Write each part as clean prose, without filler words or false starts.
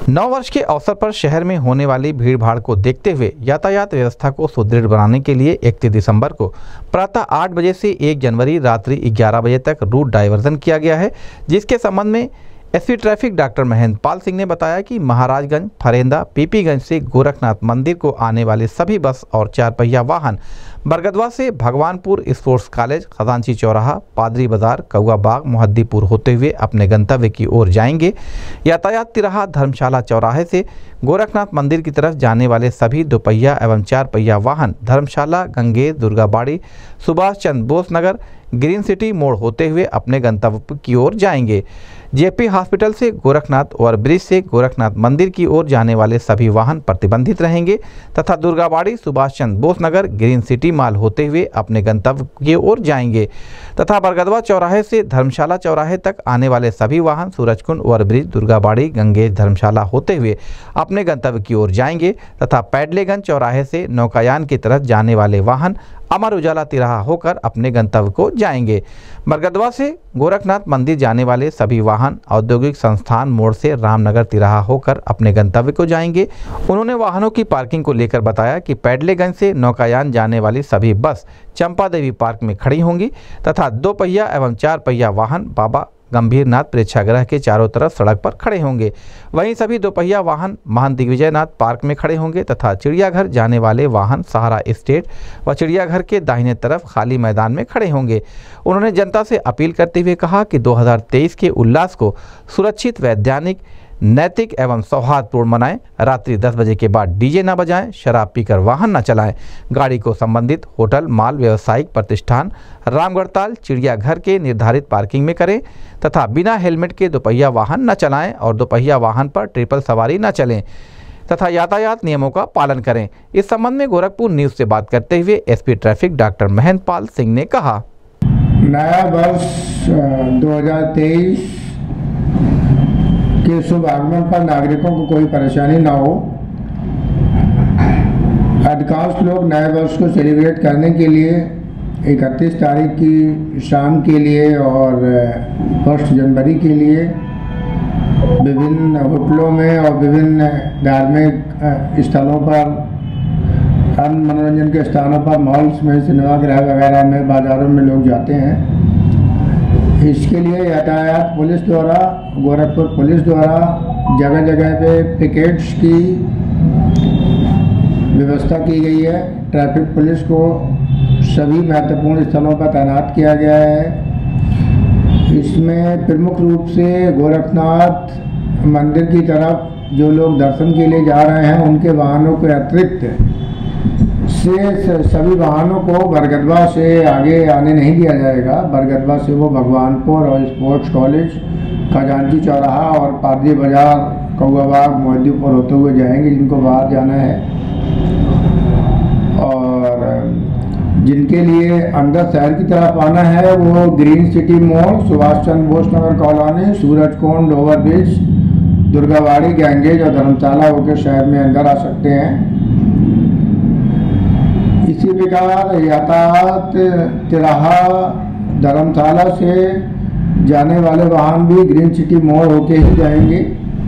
नववर्ष के अवसर पर शहर में होने वाली भीड़ भाड़ को देखते हुए यातायात व्यवस्था को सुदृढ़ बनाने के लिए 31 दिसंबर को प्रातः 8 बजे से 1 जनवरी रात्रि 11 बजे तक रूट डाइवर्जन किया गया है, जिसके संबंध में SP traffic doctor Mahendra Pal Singh ने बताया कि महाराजगंज, फरेंदा, पीपीगंज से गोरखनाथ मंदिर को आने वाले सभी बस और 4 पहिया वाहन बरगदवा से भगवानपुर स्पोर्ट्स कॉलेज, खजांची चौराहा, पादरी बाजार, कौआ बाग, मोहद्दीपुर होते हुए अपने गंतव्य की ओर जाएंगे। यातायात तिराहा धर्मशाला चौराहे से गोरखनाथ मंदिर की तरफ जाने वाले सभी 2 पहिया एवं 4 पहिया वाहन धर्मशाला, गंगेर, दुर्गाबाड़ी, सुभाष चंद्र बोस नगर, ग्रीन सिटी मोड़ होते हुए अपने गंतव्य की ओर जाएंगे। जेपी हॉस्पिटल से गोरखनाथ ओवरब्रिज से गोरखनाथ मंदिर की ओर जाने वाले सभी वाहन प्रतिबंधित रहेंगे तथा Durgabari, Subhash Chandra Bose Nagar, green city mall होते हुए अपने गंतव्य की ओर जाएंगे तथा बरगदवा चौराहे से धर्मशाला चौराहे तक आने वाले सभी वाहन सूरजकुंड ओवरब्रिज, दुर्गाबाड़ी, गंगेर, धर्मशाला होते हुए अपने गंतव्य की ओर जाएंगे तथा पैडलेगंज चौराहे से नौकायान की तरफ जाने वाले वाहन अमर उजाला तिराहा होकर अपने गंतव्य को जाएंगे। बरगदवा से गोरखनाथ मंदिर जाने वाले सभी वाहन औद्योगिक संस्थान मोड़ से रामनगर तिराहा होकर अपने गंतव्य को जाएंगे। उन्होंने वाहनों की पार्किंग को लेकर बताया कि पैडलेगंज से नौकायान जाने वाली सभी बस चंपा देवी पार्क में खड़ी होंगी तथा 2 पहिया एवं 4 पहिया वाहन बाबा गंभीरनाथ प्रेक्षागृह के चारों तरफ सड़क पर खड़े होंगे। वहीं सभी 2 पहिया वाहन महंत दिग्विजयनाथ पार्क में खड़े होंगे तथा चिड़ियाघर जाने वाले वाहन सहारा स्टेट व चिड़ियाघर के दाहिने तरफ खाली मैदान में खड़े होंगे। उन्होंने जनता से अपील करते हुए कहा कि 2023 के उल्लास को सुरक्षित, वैज्ञानिक, नैतिक एवं सौहार्दपूर्ण मनाएं। रात्रि 10 बजे के बाद डीजे न बजाएं, शराब पीकर वाहन न चलाएं। गाड़ी को संबंधित होटल, माल व्यावसायिक प्रतिष्ठान, रामगढ़ताल, चिड़ियाघर के निर्धारित पार्किंग में करें तथा बिना हेलमेट के 2 पहिया वाहन न चलाएं और 2 पहिया वाहन पर ट्रिपल सवारी न चलें तथा यातायात नियमों का पालन करें। इस संबंध में गोरखपुर न्यूज से बात करते हुए SP traffic doctor Mahendra Pal Singh ने कहा, नया वर्ष 2023 के शुभ आगमन पर नागरिकों को कोई परेशानी ना हो। अधिकांश लोग नए वर्ष को सेलिब्रेट करने के लिए 31 तारीख की शाम के लिए और 1 जनवरी के लिए विभिन्न होटलों में और विभिन्न धार्मिक स्थलों पर, अन्य मनोरंजन के स्थानों पर, मॉल्स में, सिनेमागृह वगैरह में, बाज़ारों में लोग जाते हैं। इसके लिए यातायात पुलिस द्वारा, गोरखपुर पुलिस द्वारा जगह जगह पे पिकेट्स की व्यवस्था की गई है। ट्रैफिक पुलिस को सभी महत्वपूर्ण स्थलों पर तैनात किया गया है। इसमें प्रमुख रूप से गोरखनाथ मंदिर की तरफ जो लोग दर्शन के लिए जा रहे हैं उनके वाहनों के अतिरिक्त से सभी वाहनों को बरगदवा से आगे आने नहीं दिया जाएगा। बरगदवा से वो भगवानपुर और स्पोर्ट्स कॉलेज, खजांची चौराहा और पादरी बाजार, कौआ बाग, मोहद्दीपुर होते हुए जाएंगे जिनको बाहर जाना है। और जिनके लिए अंदर शहर की तरफ आना है वो ग्रीन सिटी मोड़, सुभाष चंद्र बोस नगर कॉलोनी, सूरजकुंड ओवरब्रिज, दुर्गाबाड़ी, गंगेज और धर्मशाला होकर शहर में अंदर आ सकते हैं। इसी प्रकार यातायात तिराहा धर्मशाला से जाने वाले वाहन भी ग्रीन सिटी मोड़ होके ही जाएंगे।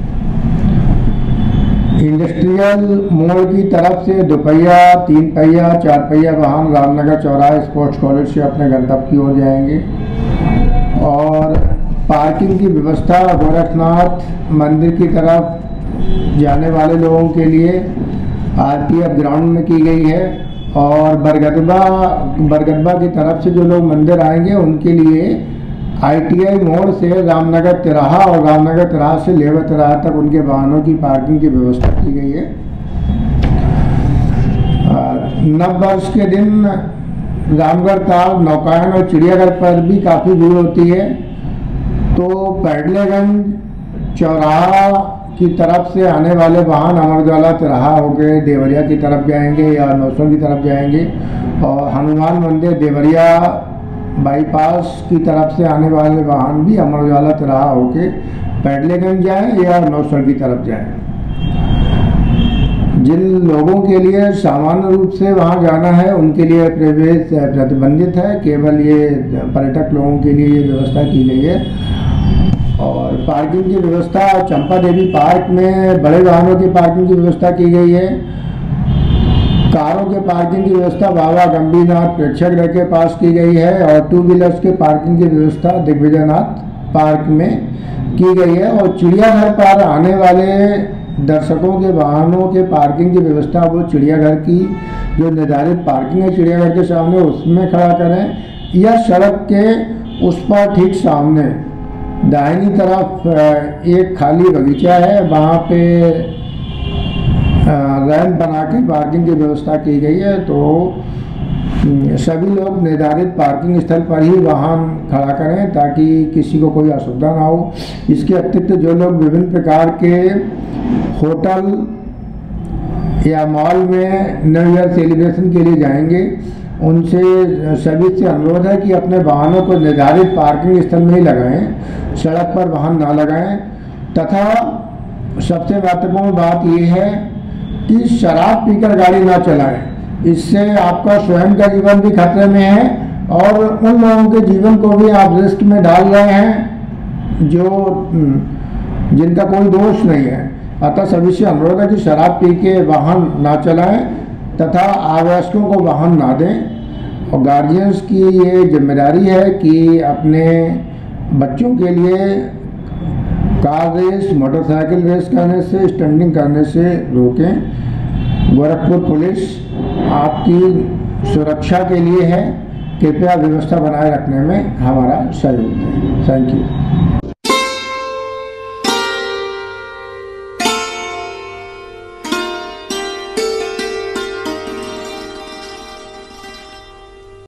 इंडस्ट्रियल मोड़ की तरफ से 2 पहिया, 3 पहिया, 4 पहिया वाहन रामनगर चौराहे, स्पोर्ट्स कॉलेज से अपने गंतव्य की ओर जाएंगे। और पार्किंग की व्यवस्था गोरखनाथ मंदिर की तरफ जाने वाले लोगों के लिए आरपीएफ ग्राउंड में की गई है और बरगदवा की तरफ से जो लोग मंदिर आएंगे उनके लिए आईटीआई मोड़ से रामनगर तिराहा और रामनगर तिराहा से लेवर तिराहा तक उनके वाहनों की पार्किंग की व्यवस्था की गई है। नव वर्ष के दिन रामगढ़ताल, नौकायन और चिड़ियाघर पर भी काफ़ी भीड़ होती है, तो पैडलेगंज चौराहा की तरफ से आने वाले वाहन अमर उजाला तिराहा होकर देवरिया की तरफ जाएंगे या नौसर की तरफ जाएंगे और हनुमान मंदिर, देवरिया बाईपास की तरफ से आने वाले वाहन भी अमर उजाला तिराहा होकर पैडलेगंज जाएं या नौसर की तरफ जाएं। जिन लोगों के लिए सामान्य रूप से वहां जाना है उनके लिए प्रवेश प्रतिबंधित है। केवल ये पर्यटक लोगों के लिए ये व्यवस्था की गई है। और पार्किंग की व्यवस्था चंपा देवी पार्क में बड़े वाहनों की पार्किंग की व्यवस्था की गई है। कारों के पार्किंग की व्यवस्था बाबा गंभीरनाथ प्रेक्षागृह के पास की गई है और टू व्हीलर्स के पार्किंग की व्यवस्था दिग्विजयनाथ पार्क में की गई है। और चिड़ियाघर पर आने वाले दर्शकों के वाहनों के पार्किंग की व्यवस्था वो चिड़ियाघर की जो निर्धारित पार्किंग है चिड़ियाघर के सामने उसमें खड़ा करें या सड़क के उस पर ठीक सामने दाहिनी तरफ एक खाली बगीचा है, वहाँ पे रैंप बना के पार्किंग की व्यवस्था की गई है। तो सभी लोग निर्धारित पार्किंग स्थल पर ही वाहन खड़ा करें ताकि किसी को कोई असुविधा ना हो। इसके अतिरिक्त जो लोग विभिन्न प्रकार के होटल या मॉल में न्यू ईयर सेलिब्रेशन के लिए जाएंगे उनसे सभी से अनुरोध है कि अपने वाहनों को निर्धारित पार्किंग स्थल में ही लगाएं, सड़क पर वाहन ना लगाएं। तथा सबसे महत्वपूर्ण बात यह है कि शराब पीकर गाड़ी ना चलाएं, इससे आपका स्वयं का जीवन भी खतरे में है और उन लोगों के जीवन को भी आप रिस्क में डाल रहे हैं जिनका कोई दोष नहीं है। अतः सभी से अनुरोध है कि शराब पी के वाहन ना चलाएं तथा अवयस्कों को वाहन ना दें। और गार्जियंस की ये जिम्मेदारी है कि अपने बच्चों के लिए कार रेस मोटरसाइकिल रेस करने से स्टंटिंग करने से रोकें। गोरखपुर पुलिस आपकी सुरक्षा के लिए है, कृपया व्यवस्था बनाए रखने में हमारा सहयोग दें। Thank you.